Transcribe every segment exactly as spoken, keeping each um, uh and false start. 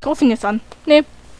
Ruf ihn jetzt an. Nee.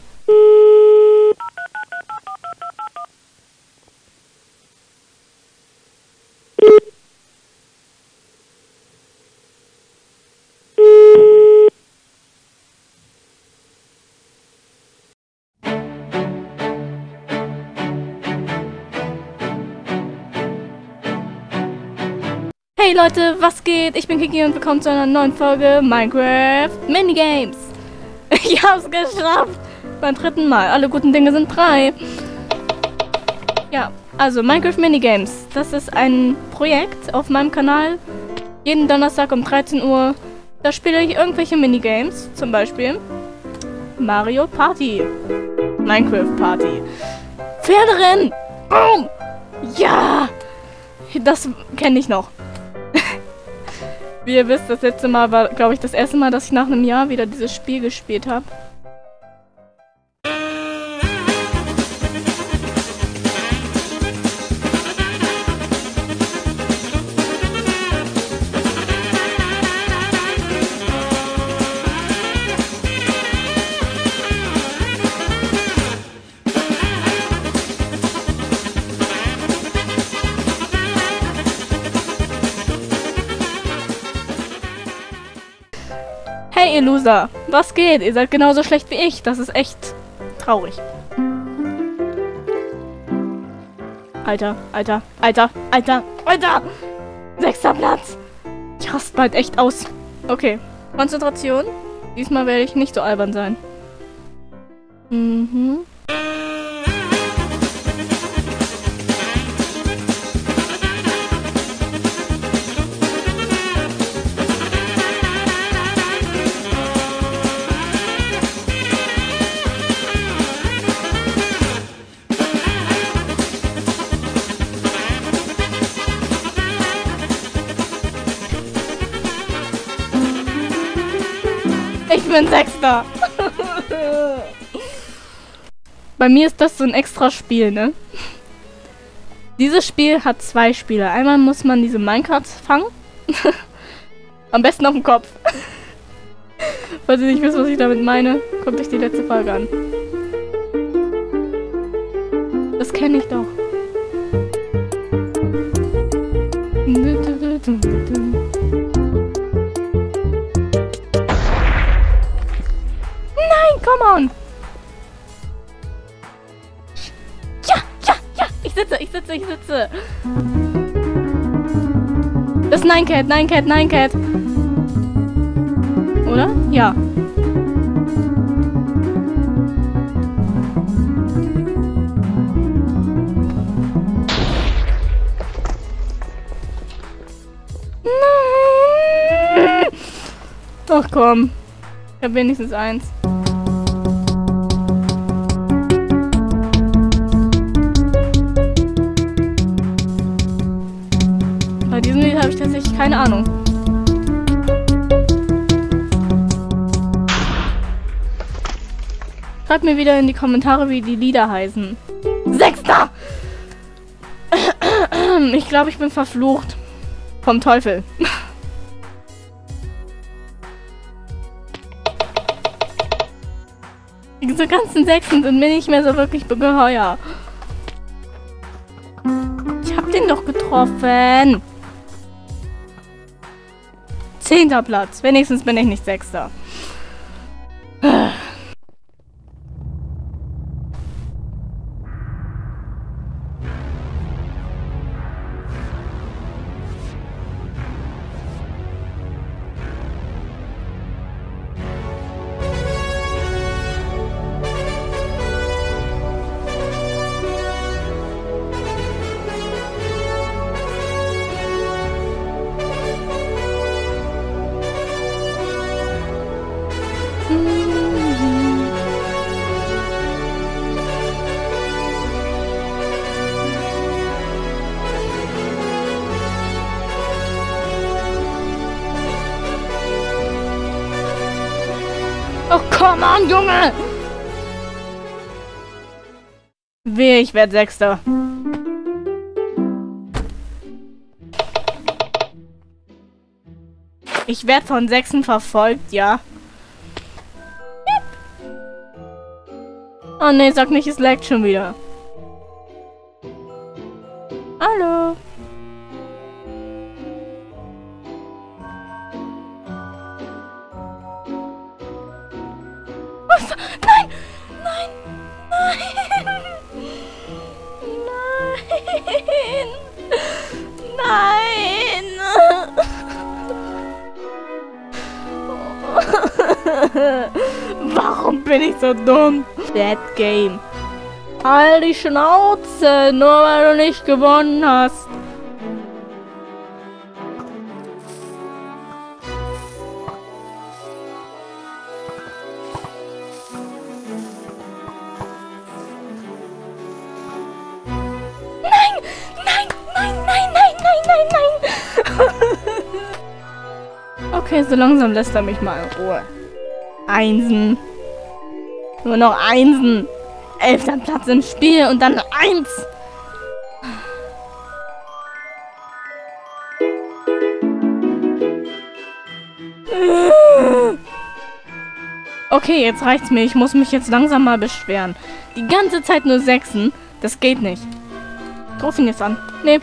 Hey Leute, was geht? Ich bin Kiki und willkommen zu einer neuen Folge Minecraft Minigames. Ich hab's geschafft. Beim dritten Mal. Alle guten Dinge sind drei. Ja, also Minecraft Minigames. Das ist ein Projekt auf meinem Kanal. Jeden Donnerstag um dreizehn Uhr. Da spiele ich irgendwelche Minigames. Zum Beispiel Mario Party. Minecraft Party. Pferderennen. Boom. Ja. Das kenne ich noch. Wie ihr wisst, das letzte Mal war, glaube ich, das erste Mal, dass ich nach einem Jahr wieder dieses Spiel gespielt habe. Hey ihr Loser, was geht? Ihr seid genauso schlecht wie ich. Das ist echt traurig. Alter, Alter, Alter, Alter, Alter! Sechster Platz! Ich raste bald echt aus. Okay, Konzentration. Diesmal werde ich nicht so albern sein. Mhm. Ich bin Sechster. Bei mir ist das so ein extra Spiel, ne? Dieses Spiel hat zwei Spiele. Einmal muss man diese Minecarts fangen. Am besten auf dem Kopf. Falls ihr nicht wisst, was ich damit meine, guckt euch die letzte Folge an. Das kenne ich doch. Come on! Ja, ja, ja! Ich sitze, ich sitze, ich sitze! Das ist Nine Cat, Nine Cat, Nine Cat! Oder? Ja. Nein! Ach komm. Ich habe wenigstens eins. Bei diesem Lied habe ich tatsächlich keine Ahnung. Schreibt mir wieder in die Kommentare, wie die Lieder heißen. Sechster! Ich glaube, ich bin verflucht. Vom Teufel. Diese ganzen Sechsen sind mir nicht mehr so wirklich geheuer. Ich hab den doch getroffen. Zehnter Platz. Wenigstens bin ich nicht Sechster. Oh, komm an, Junge! Wehe, ich werde Sechster. Ich werde von Sechsen verfolgt, ja. Oh ne, sag nicht, es laggt schon wieder. Hallo. Was? Nein! Nein! Nein! Nein! Nein! Warum bin ich so dumm? Bad Game. Halt die Schnauze, nur weil du nicht gewonnen hast. Nein, nein, nein, nein, nein, nein, nein, nein. Okay, so langsam lässt er mich mal in Ruhe. Einsen. Nur noch Einsen. Elfter Platz im Spiel und dann eins. Okay, jetzt reicht's mir. Ich muss mich jetzt langsam mal beschweren. Die ganze Zeit nur Sechsen. Das geht nicht. Ich ruf ihn jetzt an. Nee.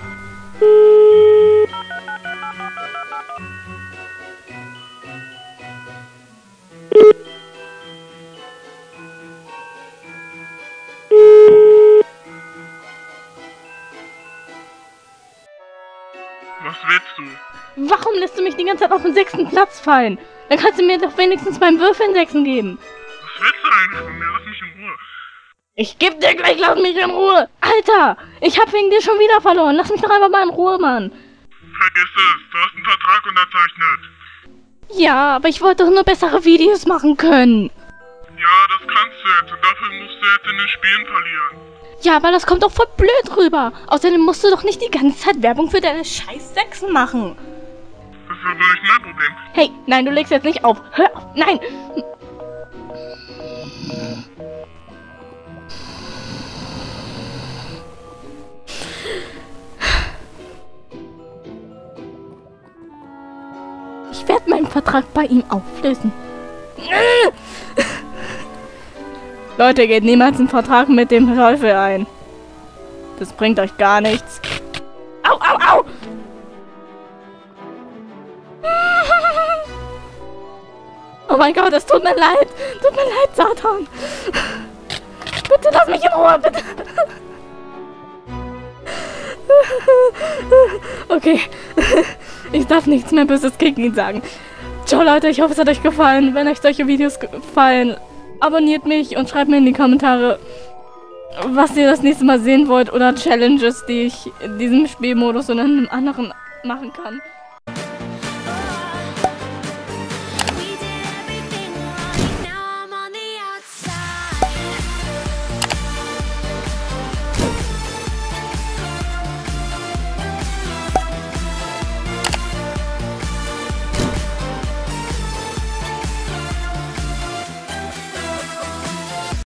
Was willst du? Warum lässt du mich die ganze Zeit auf den sechsten Platz fallen? Dann kannst du mir doch wenigstens beim Würfeln Sechsen geben. Was willst du eigentlich von mir? Lass mich in Ruhe. Ich geb dir gleich, lass mich in Ruhe. Alter, ich hab wegen dir schon wieder verloren. Lass mich doch einfach mal in Ruhe, Mann. Vergiss es, du hast einen Vertrag unterzeichnet. Ja, aber ich wollte doch nur bessere Videos machen können. Ja, das kannst du jetzt und dafür musst du jetzt in den Spielen verlieren. Ja, aber das kommt doch voll blöd rüber. Außerdem musst du doch nicht die ganze Zeit Werbung für deine scheiß Sechsen machen. Das ist aber nicht mein Problem. Hey, nein, du legst jetzt nicht auf. Hör auf, nein. Ich werde meinen Vertrag bei ihm auflösen. Leute, geht niemals einen Vertrag mit dem Teufel ein. Das bringt euch gar nichts. Au, au, au! Oh mein Gott, es tut mir leid. Tut mir leid, Satan. Bitte lass mich in Ruhe, bitte. Okay. Ich darf nichts mehr Böses gegen ihn sagen. Ciao, Leute. Ich hoffe, es hat euch gefallen. Wenn euch solche Videos gefallen, abonniert mich und schreibt mir in die Kommentare, was ihr das nächste Mal sehen wollt oder Challenges, die ich in diesem Spielmodus oder in einem anderen machen kann.